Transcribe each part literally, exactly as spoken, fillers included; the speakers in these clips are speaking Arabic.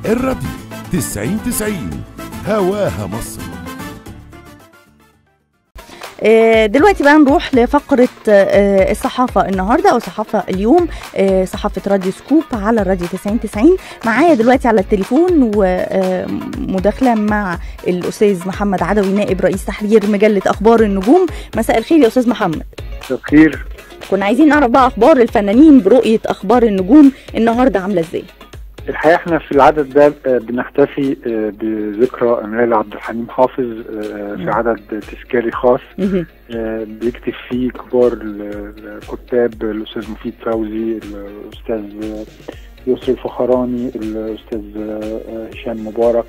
الراديو تسعين تسعين هواها مصر. دلوقتي بقى نروح لفقرة الصحافة النهاردة أو صحافة اليوم، صحافة راديو سكوب على الراديو تسعين تسعين. معايا دلوقتي على التليفون ومداخلة مع الأستاذ محمد عدوي نائب رئيس تحرير مجلة أخبار النجوم. مساء الخير يا أستاذ محمد. مساء الخير. كنا عايزين نعرف بقى أخبار الفنانين برؤية أخبار النجوم النهاردة عاملة إزاي؟ الحقيقة احنا في العدد ده بنحتفي بذكرى أمير عبد الحليم حافظ في عدد تذكاري خاص بيكتب فيه كبار الكتاب، الأستاذ مفيد فوزي، الأستاذ يسري الفخراني، الأستاذ هشام مبارك.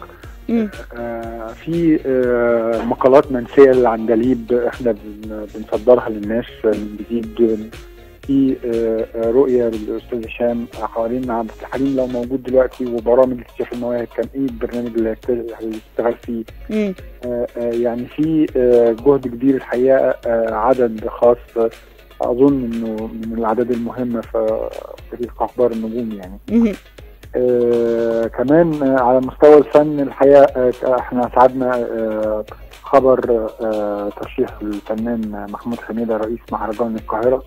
في مقالات منسية للعندليب احنا بنصدرها للناس من جديد. في رؤية للأستاذ هشام حوالين عبد الحليم لو موجود دلوقتي، وبرامج اكتشاف المواهب كان ايه البرنامج اللي هيشتغل فيه. آآ آآ يعني في جهد كبير الحقيقة، عدد خاص أظن إنه من الأعداد المهمة في تاريخ أخبار النجوم يعني. آه كمان على مستوى الفن الحقيقة احنا سعدنا آه خبر آه ترشيح الفنان محمود حميدة رئيس مهرجان القاهرة.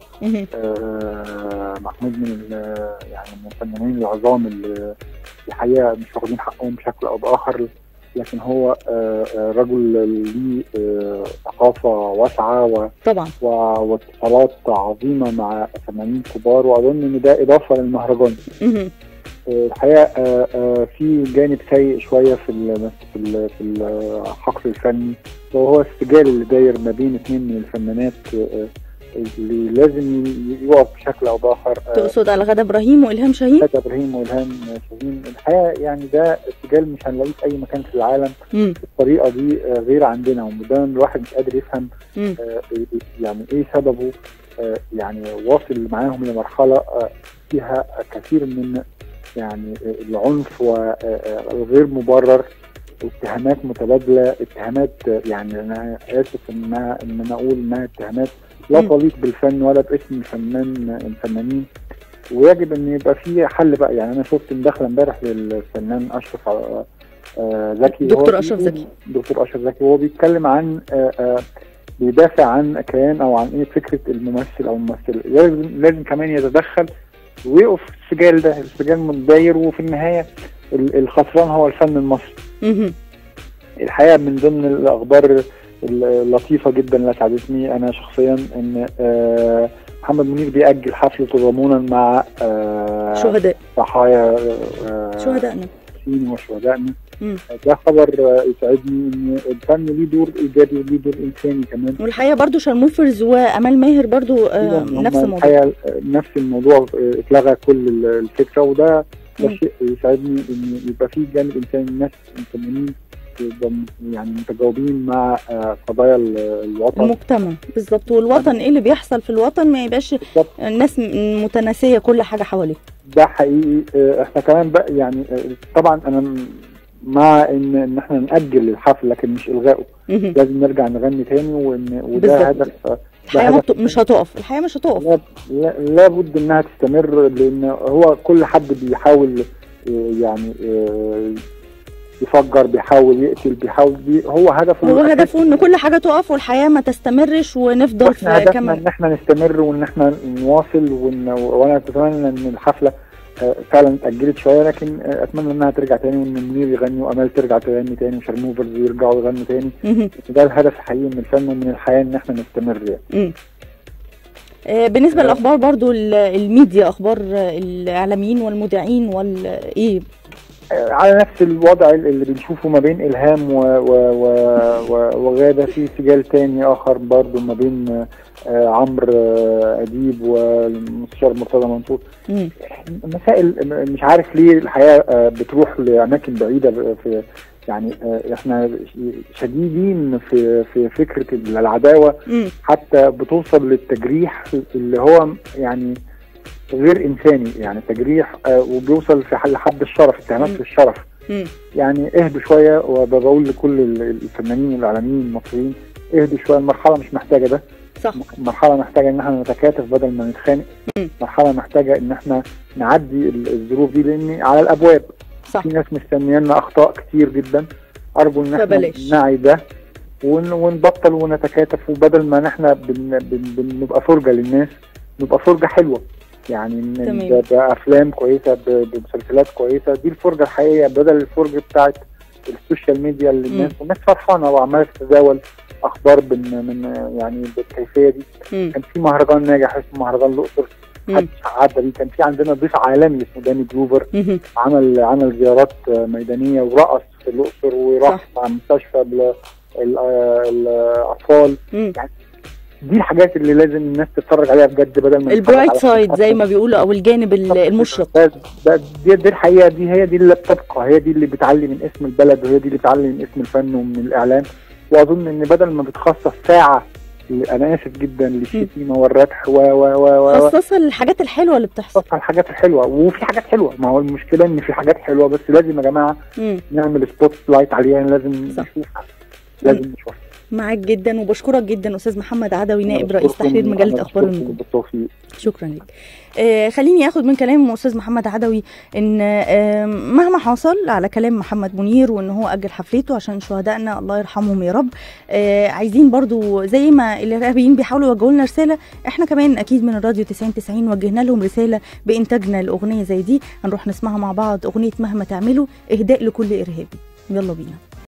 آه محمود من يعني من الفنانين العظام اللي الحقيقة مش واخدين حقهم بشكل أو بآخر، لكن هو آه رجل ليه آه ثقافة واسعة وطبعا واتصالات عظيمة مع فنانين كبار، وأظن إن ده إضافة للمهرجان. الحقيقه في جانب سيء شويه في في في الحقل الفني، وهو السجال اللي داير ما بين اثنين من الفنانات اللي لازم يقف بشكل او باخر. تقصد على غادة ابراهيم والهام شاهين؟ غادة ابراهيم والهام شاهين الحقيقه يعني ده السجال مش هنلاقيه في اي مكان في العالم م. الطريقه دي غير عندنا، وده الواحد مش قادر يفهم م. يعني ايه سببه. يعني واصل معاهم لمرحله فيها كثير من يعني العنف والغير مبرر، اتهامات متبادله، اتهامات يعني انا اسف ان ان انا اقول انها اتهامات لا تليق بالفن ولا باسم الفنان الفنانين، ويجب ان يبقى في حل بقى. يعني انا شفت مداخله امبارح للفنان اشرف زكي، دكتور اشرف زكي دكتور اشرف زكي وهو بيتكلم عن بيدافع عن كيان او عن ايه فكره الممثل او الممثله، لازم لازم كمان يتدخل ويقف السجال ده، السجال متداير، وفي النهايه الخسران هو الفن المصري. الحقيقه من ضمن الاخبار اللطيفه جدا اللي ساعدتني انا شخصيا ان محمد منير بيأجل حفل تضامنا مع شهداء ضحايا شهدائنا وشهدائنا. ده خبر يسعدني ان الفن ليه دور ايجابي وليه دور انساني كمان. والحقيقه برضو شرموفرز وامال ماهر برضو نفس الموضوع الحقيقه نفس الموضوع اتلغى كل الفكره، وده شيء يسعدني ان يبقى في جانب انساني، الناس الفنانين يعني متجاوبين مع قضايا الوطن المجتمع بالظبط، والوطن ايه اللي بيحصل في الوطن ما يبقاش الناس متناسيه كل حاجه حواليه. ده حقيقي. احنا كمان بقى يعني طبعا انا مع ان ان احنا نأجل الحفل لكن مش الغائه، لازم نرجع نغني تاني، وان وده هدف. الحياه مش هتقف، الحياه مش هتقف، لابد انها تستمر، لان هو كل حد بيحاول يعني يفجر، بيحاول يقتل، بيحاول بي هو هدفه هو هدفه ان كل حاجه تقف والحياه ما تستمرش ونفضل في كمان ان احنا نستمر وان احنا نواصل. وانا اتمنى ان الحفله فعلا اتأجلت شويه، لكن اتمنى انها ترجع تاني، وان منير يغني وامال ترجع تغني تاني وشرموفرز يرجعوا يغنوا تاني. ده الهدف الحقيقي من الفن ومن الحياه، ان احنا نستمر يعني. بالنسبه للاخبار برضو الميديا، اخبار الاعلاميين والمذيعين والايه على نفس الوضع اللي بنشوفه ما بين إلهام وغادة، في سجال تاني آخر برضو ما بين عمرو أديب والمستشار مرتضى منصور. مسائل مش عارف ليه الحقيقة بتروح لأماكن بعيدة. في يعني احنا شديدين في في فكرة العداوة، حتى بتوصل للتجريح اللي هو يعني غير انساني، يعني تجريح وبيوصل في لحد الشرف، اتهامات في الشرف. م. يعني اهدوا شويه، وبقول لكل الفنانين الاعلاميين المصريين اهدوا شويه، المرحله مش محتاجه ده. صح. مرحله محتاجه ان احنا نتكاتف بدل ما نتخانق. مرحله محتاجه ان احنا نعدي الظروف دي، لان على الابواب. صح. في ناس مستنيانا اخطاء كتير جدا. ارجو ان احنا نعي ده ون ونبطل ونتكاتف، وبدل ما احنا بن بن بنبقى فرجه للناس نبقى فرجه حلوه، يعني بافلام كويسه بمسلسلات كويسه. دي الفرجه الحقيقيه بدل الفرجه بتاعت السوشيال ميديا اللي الناس والناس فرحانه وعماله تتداول اخبار من من يعني بالكيفيه دي. م. كان في مهرجان ناجح اسمه مهرجان الاقصر، محدش عدى بيه. كان في عندنا ضيف عالمي اسمه داني جلوفر، م. عمل عمل زيارات ميدانيه ورقص في الاقصر وراح مع مستشفى الاطفال. يعني دي الحاجات اللي لازم الناس تتفرج عليها بجد، بدل ما البرايت سايد زي ما بيقولوا، او الجانب المشرق. ده ده دي, دي الحقيقه، دي هي دي اللي بتبقى، هي دي اللي بتعلي من اسم البلد، وهي دي اللي بتعلي من اسم الفن ومن الاعلام. واظن ان بدل ما بتخصص ساعه، انا اسف جدا، للشتيمه والردح و و و خصصها للحاجات الحلوه اللي بتحصل. خصصها الحاجات الحلوه، وفي حاجات حلوه. ما هو المشكله ان في حاجات حلوه، بس لازم يا جماعه م. نعمل سبوت لايت عليها، يعني لازم نشوفها، لازم نشوفها. معاك جدا، وبشكرك جدا استاذ محمد عدوي، نائب رئيس تحرير مجله اخبار النجوم. شكرا لك. آه خليني اخد من كلام استاذ محمد عدوي ان آه مهما حصل على كلام محمد منير وان هو اجل حفلته عشان شهدائنا الله يرحمهم يا رب، آه عايزين برضو زي ما الارهابيين بيحاولوا يوجهوا لنا رساله، احنا كمان اكيد من الراديو تسعين تسعين وجهنا لهم رساله بانتاجنا لاغنيه زي دي. هنروح نسمعها مع بعض، اغنيه مهما تعملوا، اهداء لكل ارهابي. يلا بينا.